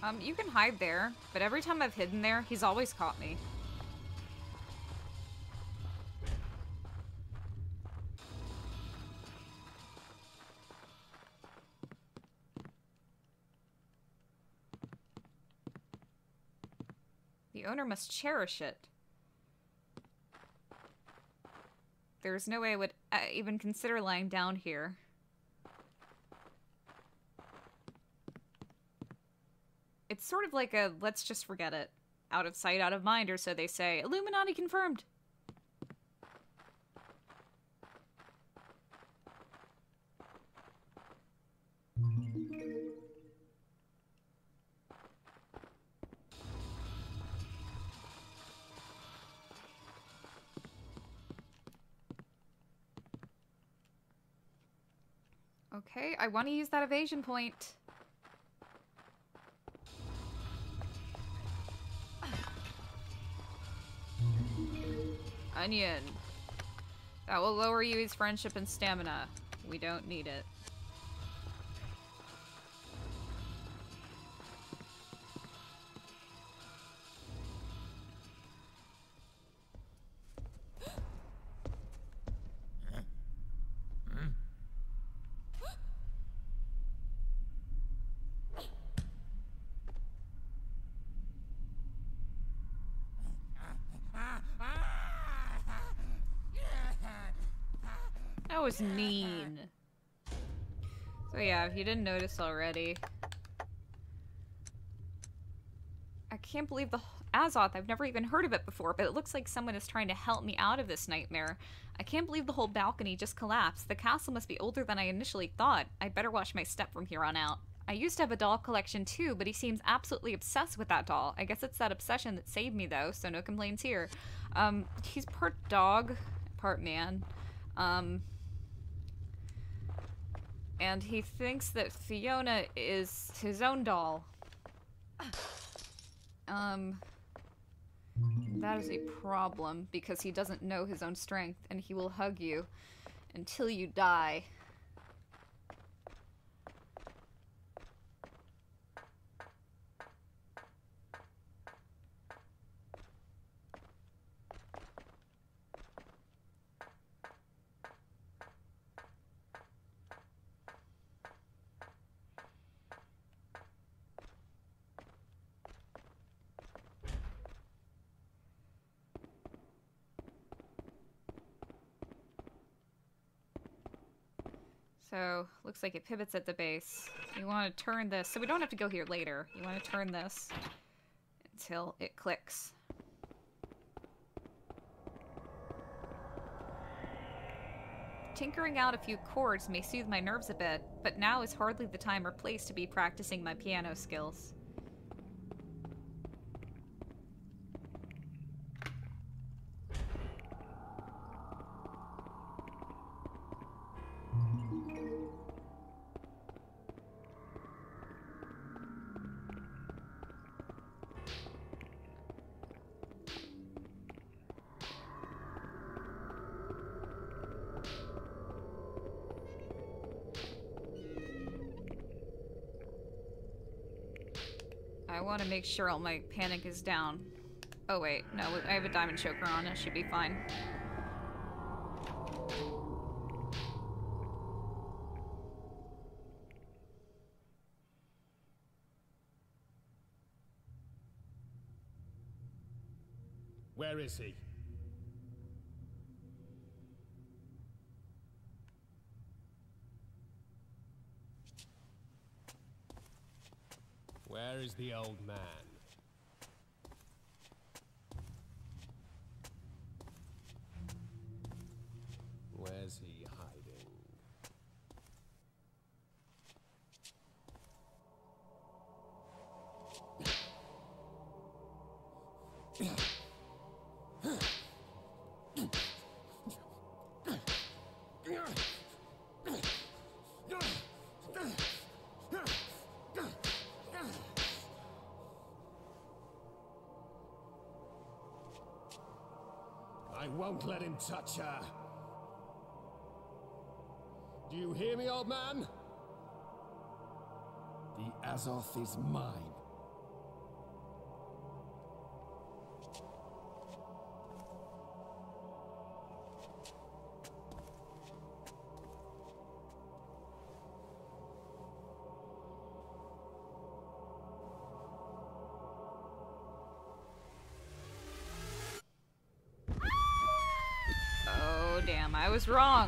You can hide there, but every time I've hidden there, he's always caught me. The owner must cherish it. There's no way I would even consider lying down here. It's sort of like a let's just forget it. Out of sight, out of mind, or so they say. Illuminati confirmed! Okay, I want to use that evasion point. Onion. That will lower Yui's friendship and stamina. We don't need it. That was mean. So yeah, if you didn't notice already. I can't believe the Azoth. I've never even heard of it before, but it looks like someone is trying to help me out of this nightmare. I can't believe the whole balcony just collapsed. The castle must be older than I initially thought. I'd better watch my step from here on out. I used to have a doll collection too, but he seems absolutely obsessed with that doll. I guess it's that obsession that saved me though, so no complaints here. He's part dog, part man. And he thinks that Fiona is his own doll. That is a problem, because he doesn't know his own strength, and he will hug you until you die. So, looks like it pivots at the base. You want to turn this, so we don't have to go here later. You want to turn this until it clicks. Tinkering out a few chords may soothe my nerves a bit, but now is hardly the time or place to be practicing my piano skills. I want to make sure all my panic is down. Oh wait, no, I have a diamond choker on, it should be fine. Where is he? Where is the old man? Where's he hiding? I won't let him touch her. Do you hear me, old man? The Azoth is mine. I was wrong.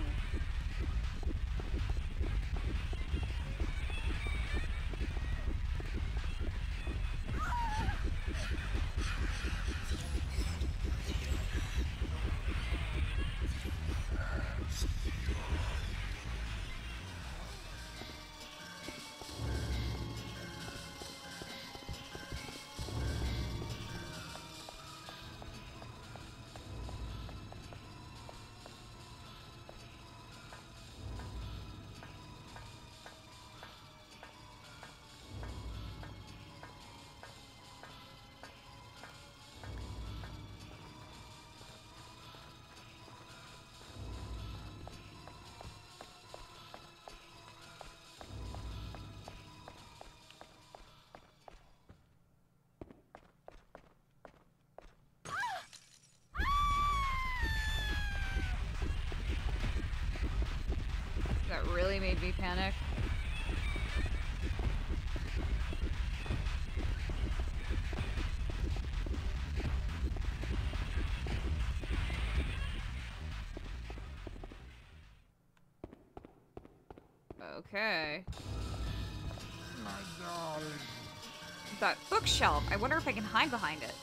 That really made me panic. Okay. My darling. That bookshelf. I wonder if I can hide behind it.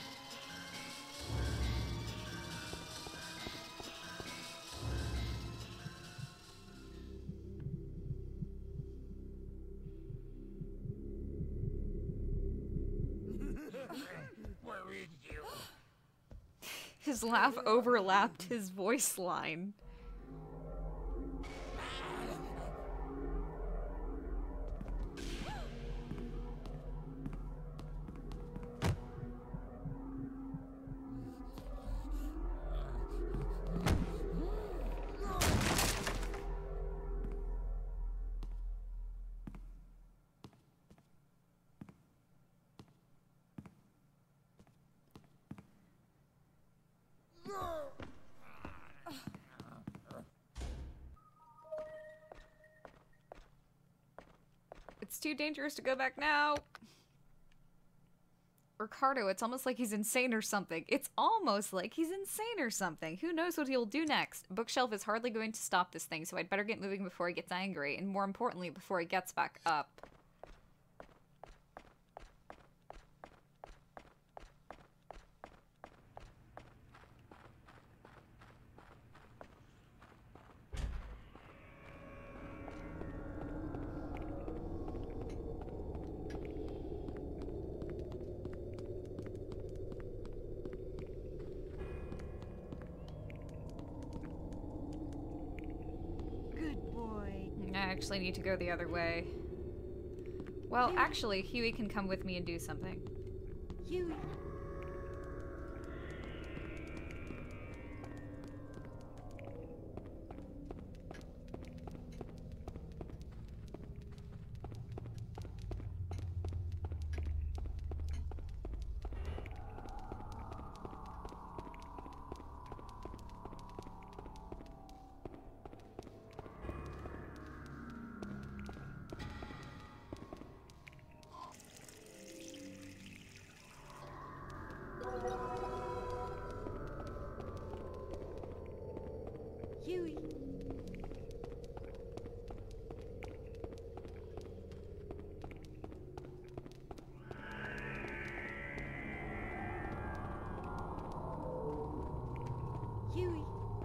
Where is you? His laugh overlapped his voice line. It's too dangerous to go back now. Riccardo, it's almost like he's insane or something. It's almost like he's insane or something. Who knows what he'll do next? Bookshelf is hardly going to stop this thing, so I'd better get moving before he gets angry, and more importantly, before he gets back up. I actually need to go the other way. Well, actually, Huey can come with me and do something. Huey. Huey. Huey.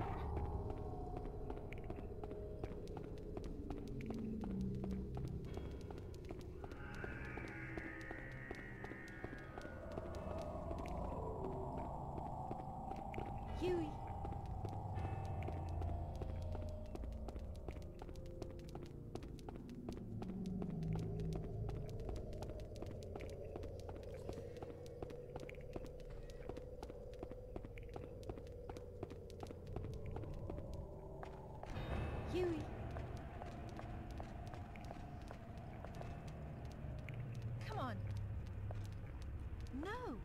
Huey. Huey. Come on. No.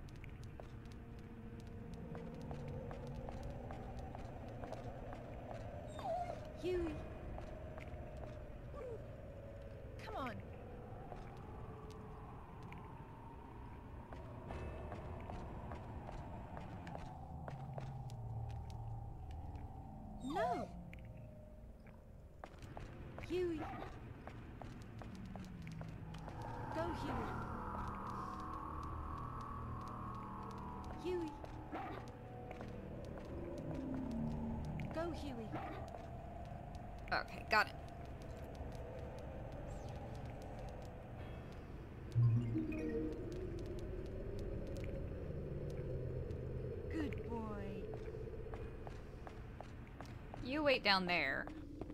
Huey. Come on. No. Huey. Go, Huey. Huey. Go, Huey. Okay, got it. Good boy. You wait down there.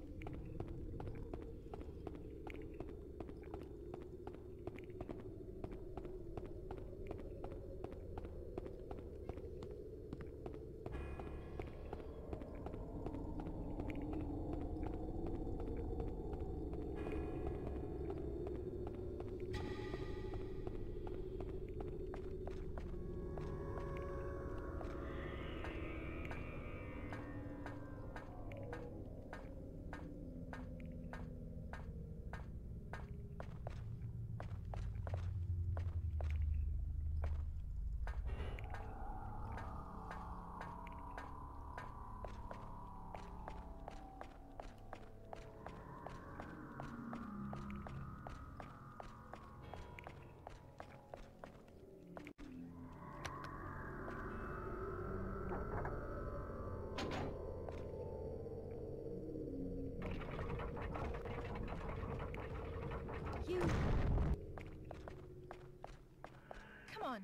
Huey. Come on.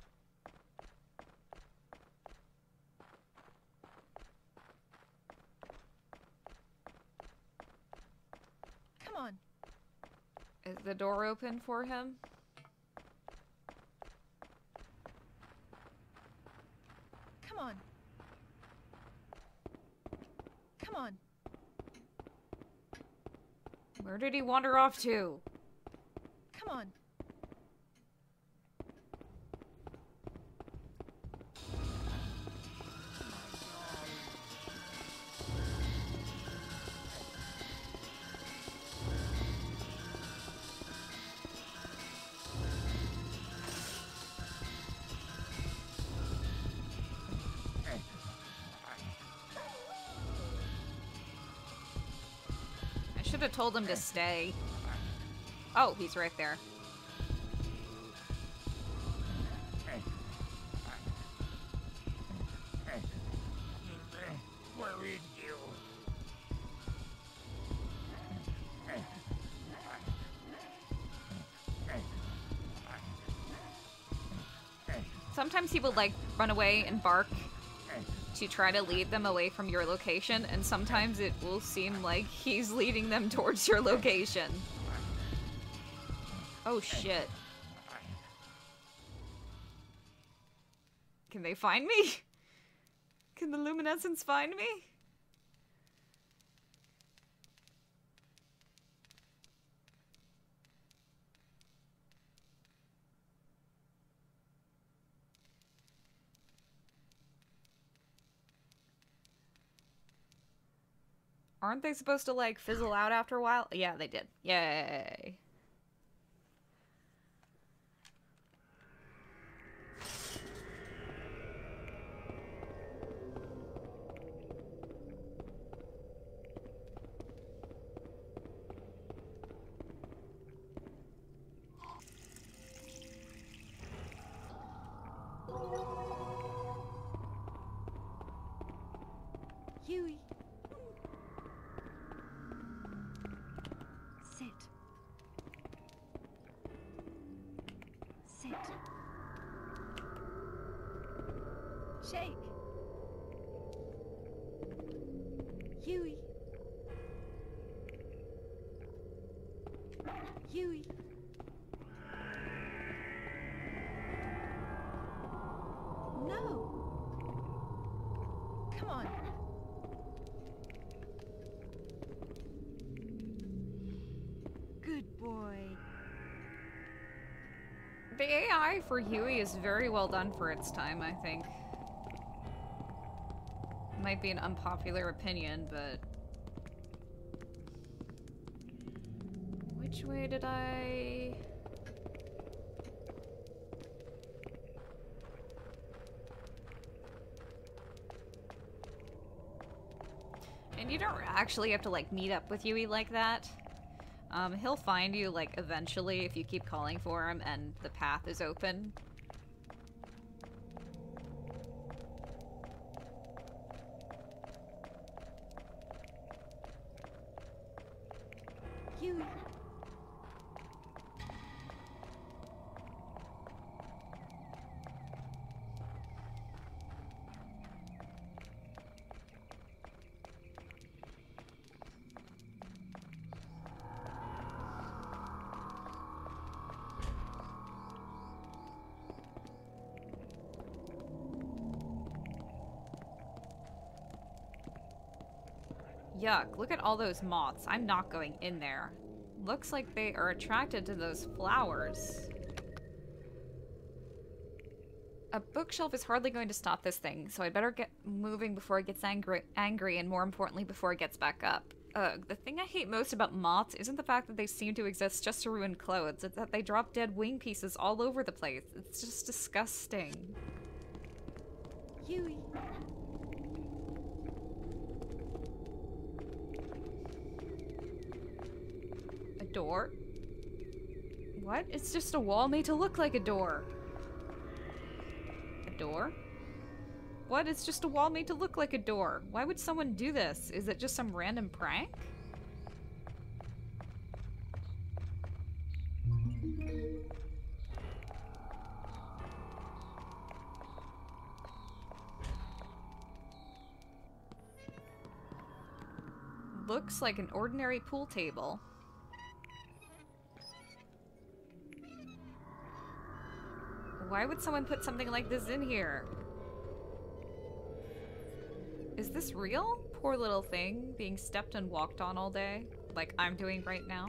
Come on. Is the door open for him? Come on. Come on. Where did he wander off to? Come on. I should have told him to stay. Oh, he's right there. Where is you? Sometimes he will, like, run away and bark to try to lead them away from your location, and sometimes it will seem like he's leading them towards your location. Oh, shit. Can they find me? Can the luminescence find me? Aren't they supposed to, like, fizzle out after a while? Yeah, they did. Yay. Huey. Sit. Sit. Shake. Huey. Huey. No. Come on. Good boy. The AI for Huey is very well done for its time, I think. Might be an unpopular opinion, but... Which way did I... And you don't actually have to, like, meet up with Huey like that. He'll find you, like, eventually if you keep calling for him and the path is open. Huey. Yuck, look at all those moths. I'm not going in there. Looks like they are attracted to those flowers. A bookshelf is hardly going to stop this thing, so I'd better get moving before it gets angry and more importantly before it gets back up. The thing I hate most about moths isn't the fact that they seem to exist just to ruin clothes, it's that they drop dead wing pieces all over the place. It's just disgusting. Huey. A door? What? It's just a wall made to look like a door. A door? What? It's just a wall made to look like a door. Why would someone do this? Is it just some random prank? Looks like an ordinary pool table. Why would someone put something like this in here? Is this real? Poor little thing, being stepped and walked on all day, like I'm doing right now.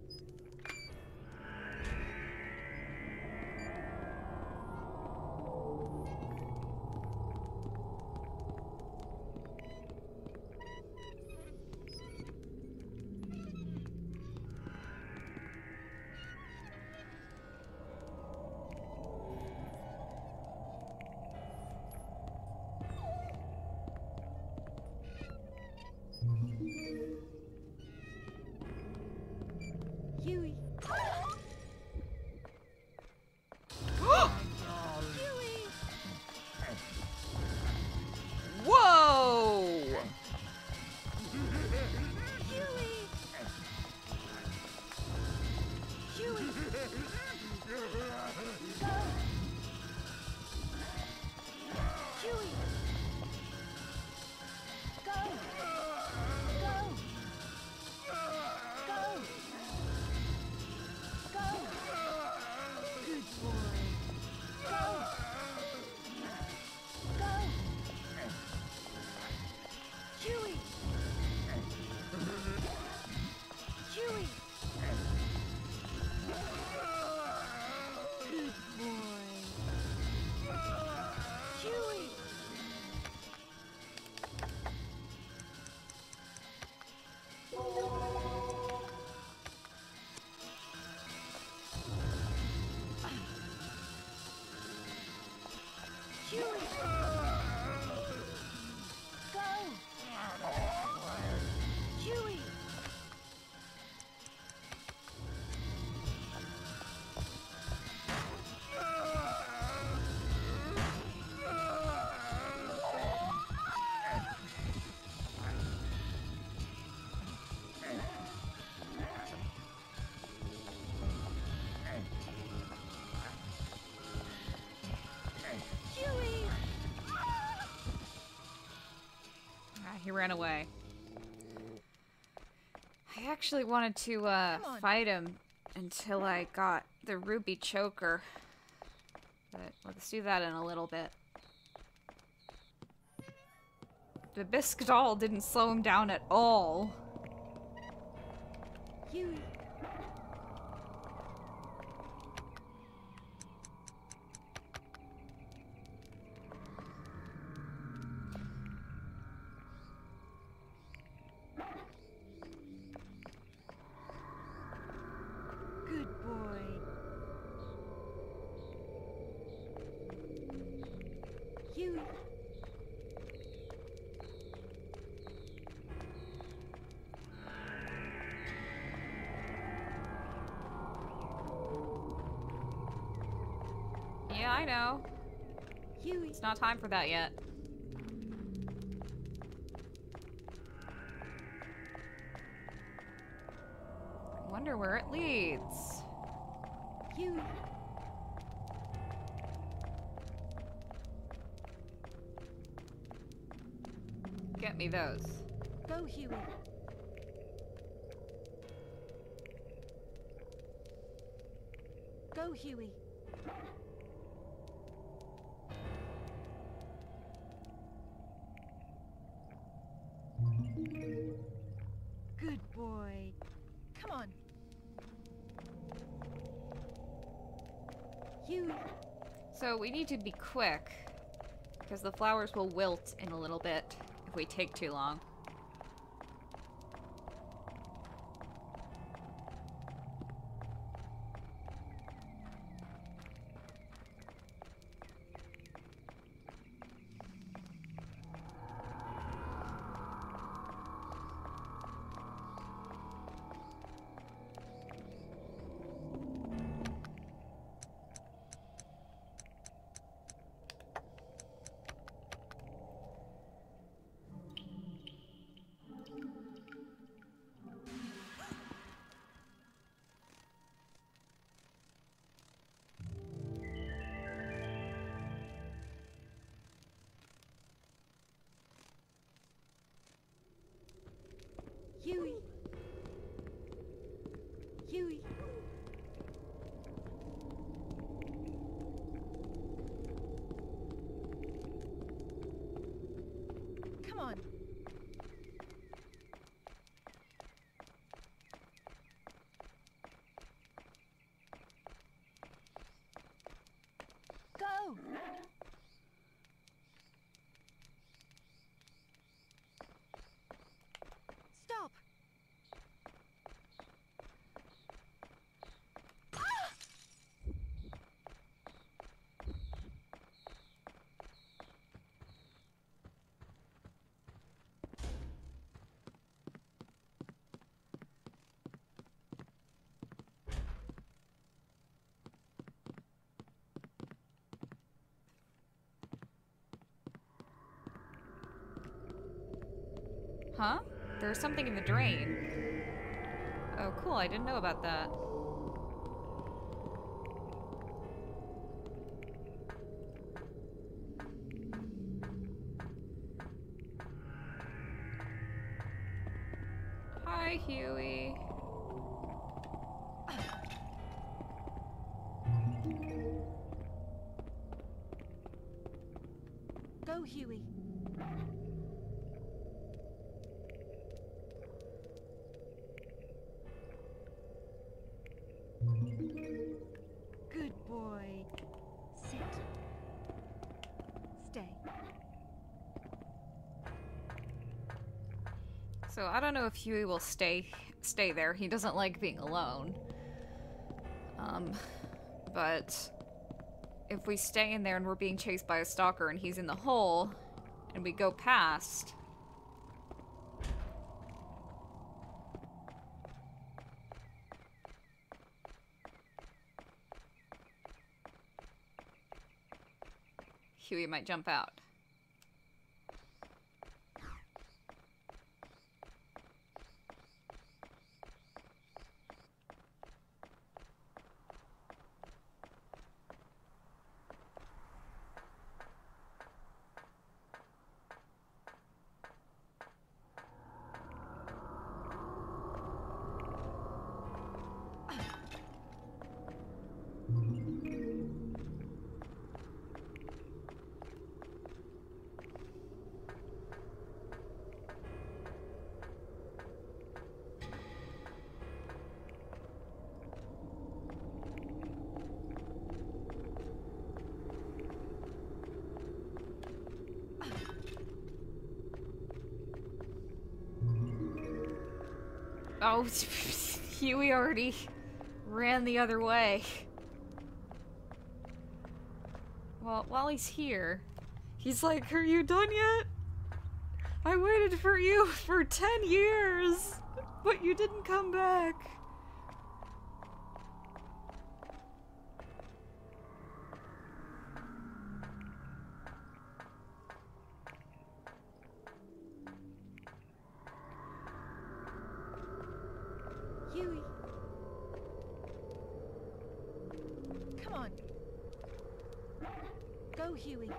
Huey. Whoa! He ran away. I actually wanted to fight him until I got the ruby choker. But let's do that in a little bit. The bisque doll didn't slow him down at all. Huey. Good boy. Huey. I know. Huey. It's not time for that yet. I wonder where it leads. Huey. Get me those. Go, Huey. Go, Huey. Good boy. Come on. Huey. So we need to be quick, because the flowers will wilt in a little bit if we take too long. Huey. Huey. Come on. Go. Stop. Huh? There's something in the drain. Oh, cool. I didn't know about that. Hi, Huey. Go, Huey. Good boy. Sit. Stay. So I don't know if Huey will stay there. He doesn't like being alone. But if we stay in there and we're being chased by a stalker and he's in the hole and we go past, Huey might jump out. Oh, Huey already ran the other way. Well, while he's here, he's like, "Are you done yet? I waited for you for 10 years, but you didn't come back." Go, Huey.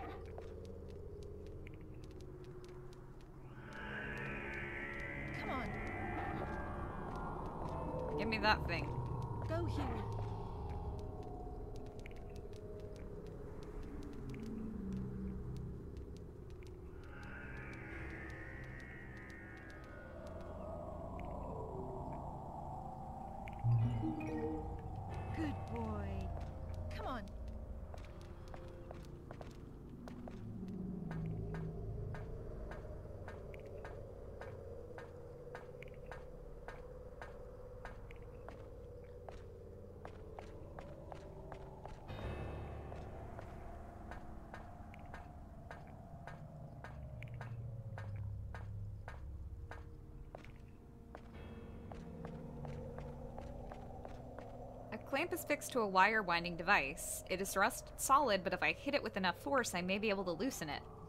Come on. Give me that thing. Go, Huey. Good boy. Come on. A clamp is fixed to a wire winding device. It is rust solid, but if I hit it with enough force, I may be able to loosen it.